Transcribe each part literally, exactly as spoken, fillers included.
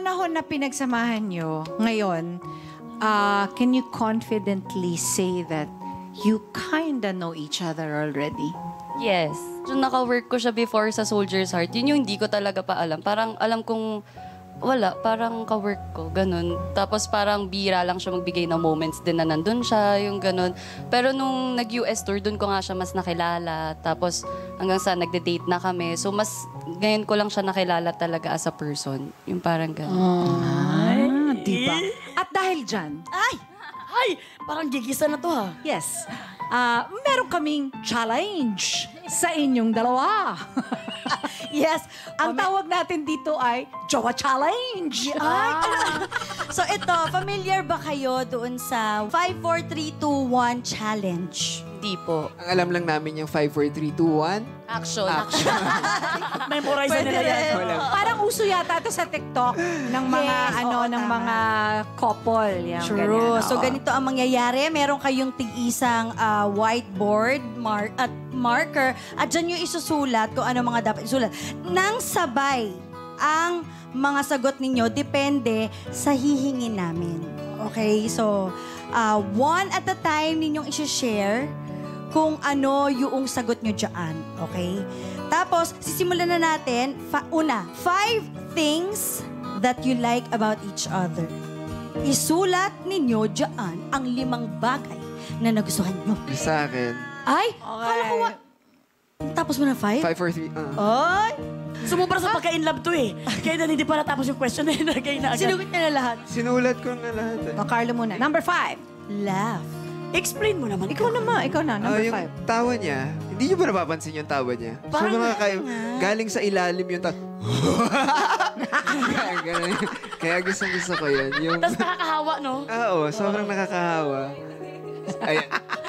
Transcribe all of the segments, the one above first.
panahon na pinagsamahan nyo ngayon, uh, can you confidently say that you kinda know each other already? Yes. Yung naka-work ko siya before sa Soldier's Heart, yun yung hindi ko talaga pa alam. Parang alam kong wala, parang ka-work ko, ganun. Tapos parang bira lang siya magbigay ng moments din na nandun siya, yung ganun. Pero nung nag-U S tour, dun ko nga siya mas nakilala. Tapos hanggang sa nagde-date na kami. So mas, ngayon ko lang siya nakilala talaga as a person. Yung parang ganun. Ay, diba? At dahil dyan, Ay! Ay! Parang gigisa na to ha. yes, uh, meron kaming challenge sa inyong dalawa. Yes. Ang tawag natin dito ay Jowa Challenge. Ay, so ito, familiar ba kayo doon sa five, four, three, two, one challenge? Hindi po. Ang alam lang namin yung five, four, three, two, one. Action. Action. Memorize na nila yan. Parang uso yata ito sa TikTok ng mga Yes, ano oo, ng tama. mga couple. Yan, True. ganyan, So oo. ganito ang mangyayari. Meron kayong tig-isang ah, whiteboard mar- at marker at dyan yung isusulat kung ano mga dapat isulat. Nang sabay ang mga sagot ninyo, depende sa hihingin namin. Okay? So, ah, one at a time ninyong isi-share kung ano yung sagot nyo dyan. Okay? Tapos, sisimulan na natin. Fa- una, five things that you like about each other. Isulat ninyo dyan ang limang bagay na nagustuhan nyo. Sa akin, Ay! Kala ko nga... Tapos mo na five? five, four, three, uh. Ay! Sumubra sa pagka-inlove to eh. Kaya na hindi pa natapos yung question na nilagay na agad. Sinugot niya na lahat. Sinulat ko na lahat. Eh. O, Carlo muna. Number five. Laugh. Explain mo naman. Ikaw naman. Ikaw na. Ah, Number yung five. tawa niya, hindi niyo ba napapansin yung tawa niya? Parang so, mga nga. kayo, galing sa ilalim yung tawa. Kaya gusto gusto ko yun. Yung, Tapos nakakahawa, no? ah, oo, sobrang nakakahawa. Ayan.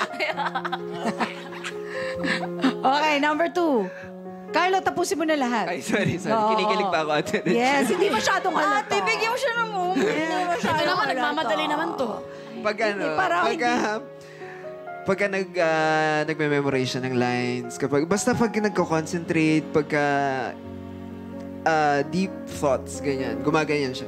Okay, number two. Carlo, tapusin mo na lahat. Ay, sorry, sorry. Oo. Kinikilig pa ako, ate. Yes, hindi masyadong halata. Ate, bigyan mo siya ng moment. Hindi masyado Ito naman, halata. nagmamadali naman to. Pag ano, Hindi, parang pagka, pagka nag, uh, nagme-memorize siya ng lines, kapag, basta pag nagko-concentrate, pagka uh, deep thoughts, ganyan, gumaganyan siya.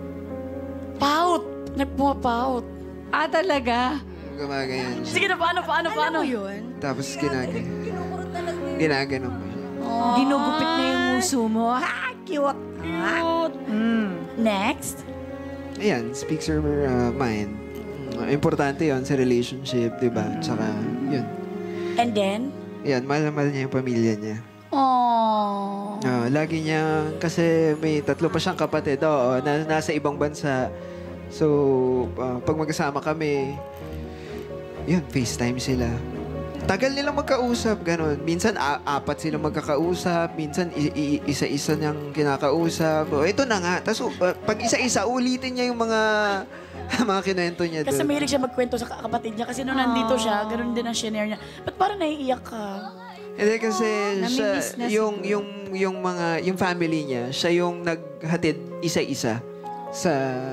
Pout! Nagpumapout. Ah, talaga? Gumaganyan siya. Sige na, paano, paano, Alam paano? mo yun? Tapos ginaganon. Ginaganon mo siya. Ginugupit na yung muso mo. Ha, cute. Cute. Mm. Next. Ayan, speaks her uh, mind. Mm, Importante yon sa relationship, di ba? Tsaka, yun. And then? Ayan, mahal na mahal niya yung pamilya niya. Aww. Ah, lagi niya, kasi may tatlo pa siyang kapatid, oo, na, nasa ibang bansa. So, ah, pag magkasama kami, yun, FaceTime sila. Tagal nilang magkausap, ganun. Minsan, a- apat silang magkakausap. Minsan, i- i- isa-isa niyang kinakausap. O, ito na nga. Tapos, uh, pag isa-isa, ulitin niya yung mga mga kinento niya Kasi doon. mahilig siya magkwento sa kapatid niya. Kasi nung nandito siya, ganun din ang shinare niya. Ba't parang naiiyak ka? Hindi kasi siya, Namimiss na yung, siguro. yung, yung mga, yung family niya, siya yung naghatid isa-isa sa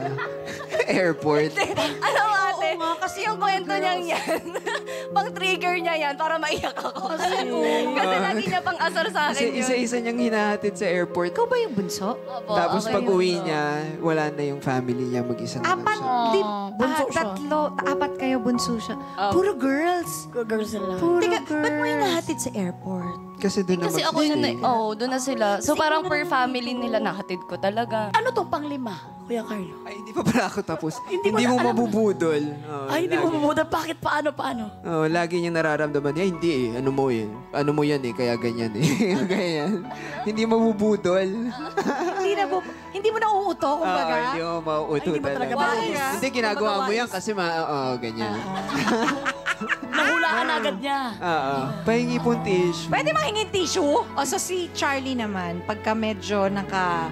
airport. Alam mo ate, Oo nga, kasi yung mga kwento girls. niyang yan, pang trigger niya yan para maiyak ako. Kasi lagi niya pang asar sa Kasi akin yun. isa-isa niyang hinahatid sa airport. Ikaw ba yung bunso? Opo, Tapos ako pag yung uwi bunso. niya, wala na yung family niya, mag-isa na lang Apat, siya. di, bunso ah, siya. tatlo, apat kayo bunso siya. Oh. Puro girls. Good girls sila. Puro Teka, girls. ba't mo hinahatid sa airport? Kasi doon na Kasi ako yun na, mag-stay. oh, doon na sila. So parang per family nila nahatid ko talaga. Ano tong panglima, Kuya Carlo? Ay, hindi pa pala ako tapos. Hindi Hindi, mo mo na alam. mabubudol. Oo, Ay, hindi mo lagi. mabuda. Bakit? Paano? Paano? Oo, lagi niyang nararamdaman niya, hindi eh. Ano mo yun? Ano mo yan eh, kaya ganyan eh. Ganyan. Hindi mabubudol. hindi na bu- hindi mo na uuto, Oo, kumbaga. hindi mo mauuto Ay, hindi mo talaga talaga. mauuto. Hindi, ginagawa mo yan kasi ma... Oo, ganyan. Nahulaan agad niya. Oo. Pahingi pong tissue. Pwede mahingin tissue? O, so si Charlie naman, pagka medyo naka...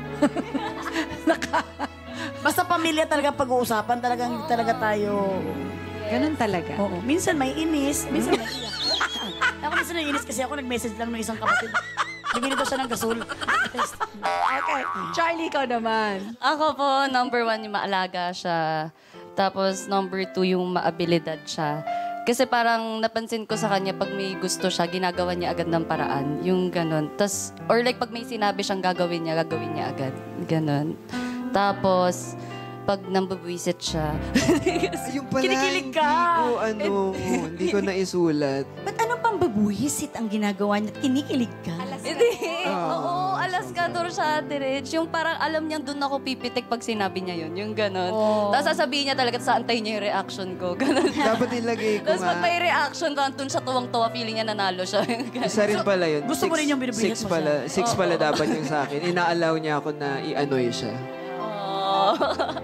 Basta pamilya talaga pag-uusapan, talagang talaga tayo... Ganun talaga. Oo. Minsan may inis, minsan may iyak. Ako minsan naiinis kasi ako nag-message lang ng isang kapatid. Bumili daw siya ng gasol. Okay. Charlie, ikaw naman. Ako po, number one, yung maalaga siya. Tapos number two, yung maabilidad siya. Kasi parang napansin ko sa kanya, pag may gusto siya, ginagawa niya agad ng paraan. Yung ganon. Tas, or like pag may sinabi siyang gagawin niya, gagawin niya agad. Ganon. Tapos, pag nambabuisit siya, Yung pala, Kinikilig hindi ka. ko, ano, hindi ko naisulat. Ba't ano pang babuhisit ang ginagawa niya? Kinikilig ka? hindi. Ah. Oo, alaskador siya, Ate Reg. Yung parang alam niyang doon ako pipitik pag sinabi niya yun. Yung ganon. Tapos sasabihin niya talaga, tapos antayin niya yung reaction ko. Ganon. Dapat nilagay ko Tapos pag nga. may reaction, parang doon siya tuwang-tuwa, feeling niya nanalo siya. Yung ganon. Isa rin pala yun. Gusto mo rin yung binubuhat Six mo pala, siya? six pala dapat yung sa akin. Ina-allow niya ako na i-anoy siya. Oo.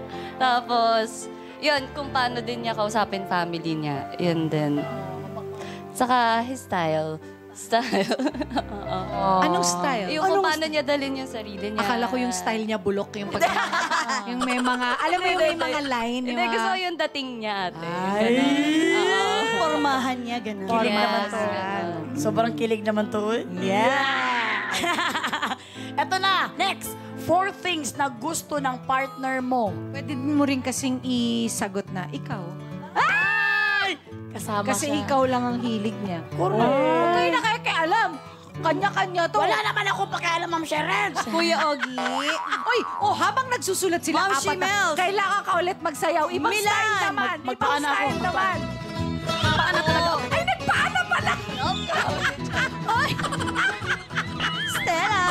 Tapos, yun, kung paano din niya kausapin family niya. Yun din. Saka, his style. Style. Oo. Anong style? Yung kung paano niya dalhin yung sarili niya. Akala ko yung style niya bulok, yung pag... yung may mga, alam mo yung may mga line, yung Hindi, mga... gusto ko yung dating niya, ate. Ay. Oo. Formahan niya, gano'n. Kilig Yes, naman to. ganun. Sobrang kilig naman to. Yeah! Eto na, next. Four things na gusto ng partner mo. Pwede mo rin kasing isagot na, ikaw. Ay! Kasama Kasi siya. ikaw lang ang hilig niya. Correct. Huwag kayo nakikialam. Kanya-kanya to. Wala naman akong pakialam, Ma'am Sherens. Kuya Ogie. Oy, oh, habang nagsusulat sila Ma'am apat, na- Shimels. kailangan ka ulit magsayaw. Ibang Milan. style naman. Mag- Ibang magpaana ako, style magpaana. naman. Paano talaga? Ay, nagpaana pala. Oy, Stella!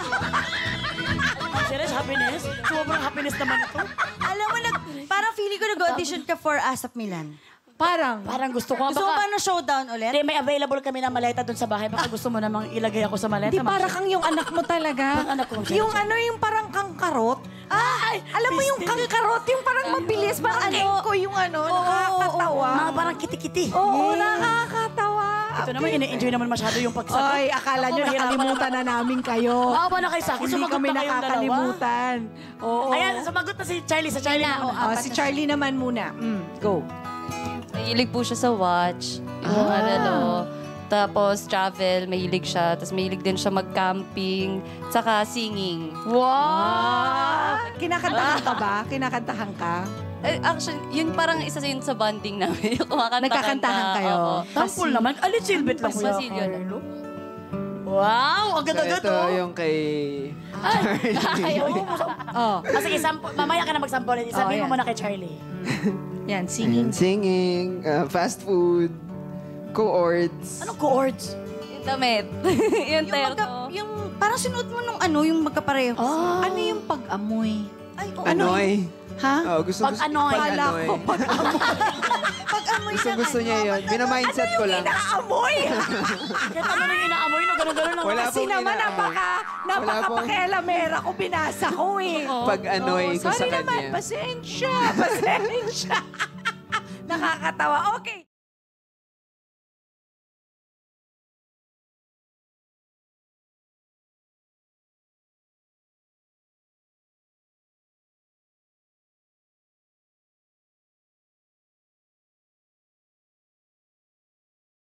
Ma'am Sherens, happiness. Sobrang happiness naman ito. Alam mo, nag, parang feeling ko nag-audition ka for ASAP Milan. parang. Parang gusto ko. Gusto mo Baka, ba na showdown ulit? hindi, may available kami na maleta doon sa bahay. Baka gusto mo namang ilagay ako sa maleta. Di Ma'am para Sherens. kang yung anak mo talaga. Ang anak ko, Ma'am Yung Sherens. ano, yung parang kangkarot. Ay! Alam mo yung Pistil. kangkarot, yung parang mabilis, parang Ano? ko yung ano, nakakatawa. Mga parang kiti-kiti. Oo, nakakatawa. Ito naman, ine-enjoy naman masyado yung pagsagot. Ay, akala Ako, nyo mahirapan nakalimutan na namin kayo. Maawa na kayo sa akin. Hindi Sumagot kami na kayong dalawa. nakakalimutan. Oo. Ayan, sumagot na si Charlie. Sa Charlie na. Oh, si Charlie naman muna. Mm, go. Mahilig po siya sa watch. Yung Ah. ano, tapos travel, mahilig siya. Tapos mahilig din siya mag-camping. Tsaka singing. Wow! Kinakantahan ka ba? Kinakantahan ka? Eh, actually, yun parang isa yun sa bonding namin. Yung kumakanta. Nagkakantahan kayo? Oo. Tampol naman. Alit silbit lang, Kuya Basilio na. Carlo. Wow! Ang So, ganda-ganda ito to. yung kay Ay, oo. Oh. Ah, sige, sample. Mamaya ka na mag-sample. Sabihin Oh, mo yan. muna kay Charlie. Yan, Ayan, singing. singing, uh, fast food, chords. Anong chords? Yung damit. yung Yung, magka, terno. yung parang sinuot mo nung ano, yung magkapareho. Ah. Ano yung pag-amoy? Ay, oo. Anoy. Ha? Oh, gusto, Pag-anoy. Gusto, Kala ko pag-amoy. Pag-amoy gusto, ng gusto ano, niya yun. Bina-mindset ko lang. Inaamoy! Kahit ano nang inaamoy, no? Ganun-ganun lang. Wala Kasi pong naman, inaamoy. napaka, Wala napaka pong- pakialamera ko, binasa ko eh. Pag-anoy ko sa Sorry naman, kanya. pasensya, pasensya. Nakakatawa. Okay.